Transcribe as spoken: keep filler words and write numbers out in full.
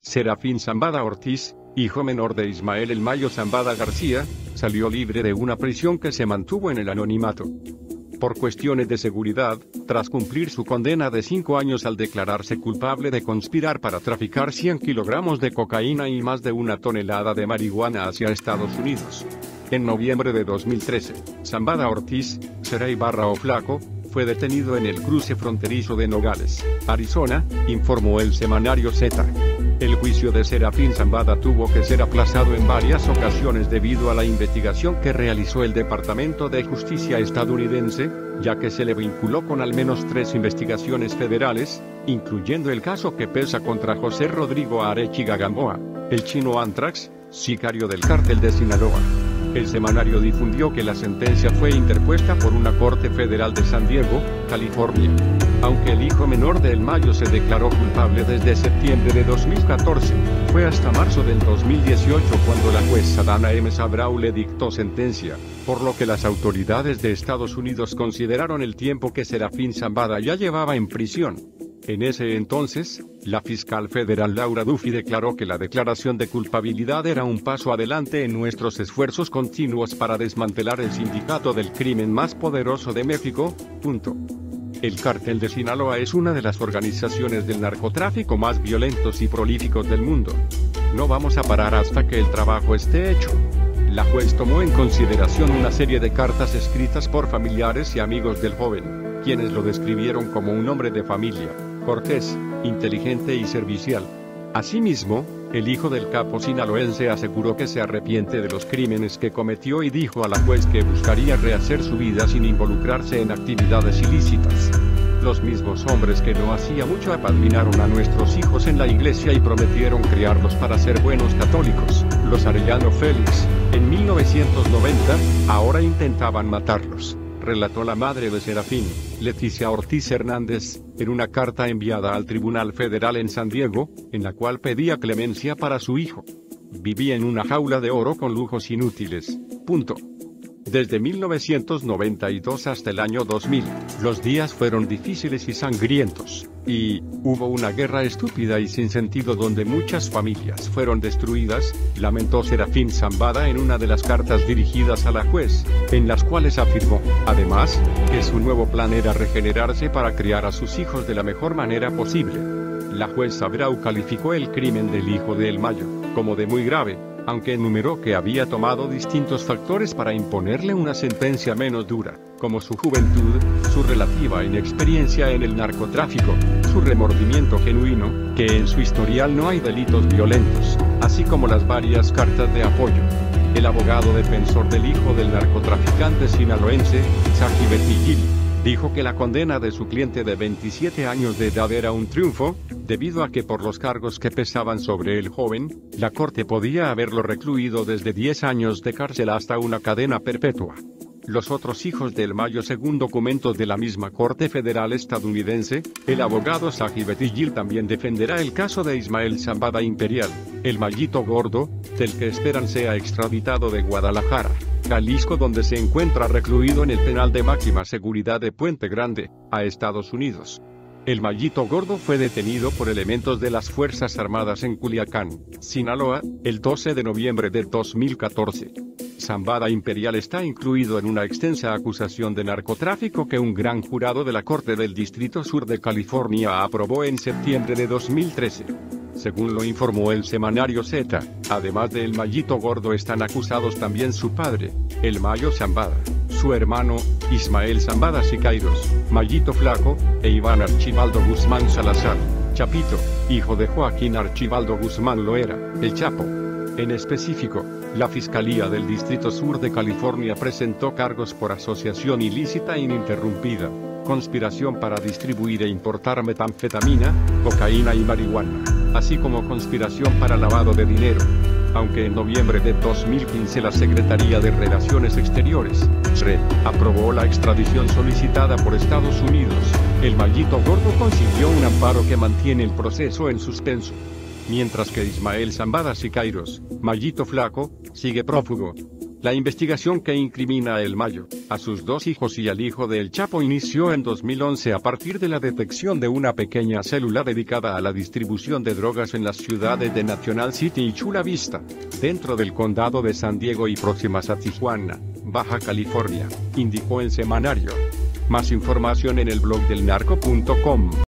Serafín Zambada Ortiz, hijo menor de Ismael El Mayo Zambada García, salió libre de una prisión que se mantuvo en el anonimato. Por cuestiones de seguridad, tras cumplir su condena de cinco años al declararse culpable de conspirar para traficar cien kilogramos de cocaína y más de una tonelada de marihuana hacia Estados Unidos. En noviembre de dos mil trece, Zambada Ortiz, Seray Barra o Flaco, fue detenido en el cruce fronterizo de Nogales, Arizona, informó el semanario Z. El juicio de Serafín Zambada tuvo que ser aplazado en varias ocasiones debido a la investigación que realizó el Departamento de Justicia estadounidense, ya que se le vinculó con al menos tres investigaciones federales, incluyendo el caso que pesa contra José Rodrigo Arechiga Gamboa, el chino Antrax, sicario del cártel de Sinaloa. El semanario difundió que la sentencia fue interpuesta por una corte federal de San Diego, California. Aunque el hijo menor de El Mayo se declaró culpable desde septiembre de dos mil catorce, fue hasta marzo del dos mil dieciocho cuando la jueza Dana M. Sabrau le dictó sentencia, por lo que las autoridades de Estados Unidos consideraron el tiempo que Serafín Zambada ya llevaba en prisión. En ese entonces, la fiscal federal Laura Duffy declaró que la declaración de culpabilidad era un paso adelante en nuestros esfuerzos continuos para desmantelar el sindicato del crimen más poderoso de México. Punto. El cártel de Sinaloa es una de las organizaciones del narcotráfico más violentos y prolíficos del mundo. No vamos a parar hasta que el trabajo esté hecho. La juez tomó en consideración una serie de cartas escritas por familiares y amigos del joven, quienes lo describieron como un hombre de familia, cortés, inteligente y servicial. Asimismo, el hijo del capo sinaloense aseguró que se arrepiente de los crímenes que cometió y dijo a la juez que buscaría rehacer su vida sin involucrarse en actividades ilícitas. Los mismos hombres que no hacía mucho apadrinaron a nuestros hijos en la iglesia y prometieron criarlos para ser buenos católicos, los Arellano Félix, en mil novecientos noventa, ahora intentaban matarlos, relató la madre de Serafín, Leticia Ortiz Hernández, en una carta enviada al Tribunal Federal en San Diego, en la cual pedía clemencia para su hijo. Vivía en una jaula de oro con lujos inútiles. Punto. Desde mil novecientos noventa y dos hasta el año dos mil, los días fueron difíciles y sangrientos, y hubo una guerra estúpida y sin sentido donde muchas familias fueron destruidas, lamentó Serafín Zambada en una de las cartas dirigidas a la juez, en las cuales afirmó, además, que su nuevo plan era regenerarse para criar a sus hijos de la mejor manera posible. La juez Sabrau calificó el crimen del hijo de El Mayo como de muy grave, aunque enumeró que había tomado distintos factores para imponerle una sentencia menos dura, como su juventud, su relativa inexperiencia en el narcotráfico, su remordimiento genuino, que en su historial no hay delitos violentos, así como las varias cartas de apoyo. El abogado defensor del hijo del narcotraficante sinaloense, Saji Betigil, dijo que la condena de su cliente de veintisiete años de edad era un triunfo, debido a que por los cargos que pesaban sobre el joven, la corte podía haberlo recluido desde diez años de cárcel hasta una cadena perpetua. Los otros hijos de El Mayo, según documentos de la misma Corte Federal estadounidense, el abogado Saji Betigil también defenderá el caso de Ismael Zambada Imperial, el Mayito Gordo, del que esperan sea extraditado de Guadalajara, Jalisco, donde se encuentra recluido en el penal de máxima seguridad de Puente Grande, a Estados Unidos. El Mayito Gordo fue detenido por elementos de las Fuerzas Armadas en Culiacán, Sinaloa, el doce de noviembre de dos mil catorce. Zambada Imperial está incluido en una extensa acusación de narcotráfico que un gran jurado de la Corte del Distrito Sur de California aprobó en septiembre de dos mil trece. Según lo informó el semanario Z, además de El Mayito Gordo están acusados también su padre, El Mayo Zambada, su hermano, Ismael Zambada Siqueiros, Mayito Flaco, e Iván Archibaldo Guzmán Salazar, Chapito, hijo de Joaquín Archibaldo Guzmán Loera, el Chapo. En específico, la Fiscalía del Distrito Sur de California presentó cargos por asociación ilícita ininterrumpida, conspiración para distribuir e importar metanfetamina, cocaína y marihuana, así como conspiración para lavado de dinero. Aunque en noviembre de dos mil quince la Secretaría de Relaciones Exteriores, S R E, aprobó la extradición solicitada por Estados Unidos, el Mayito Gordo consiguió un amparo que mantiene el proceso en suspenso. Mientras que Ismael Zambada Siqueiros, Mayito Flaco, sigue prófugo. La investigación que incrimina a El Mayo, a sus dos hijos y al hijo del Chapo inició en dos mil once a partir de la detección de una pequeña célula dedicada a la distribución de drogas en las ciudades de National City y Chula Vista, dentro del condado de San Diego y próximas a Tijuana, Baja California, indicó el semanario. Más información en el blog del narco punto com.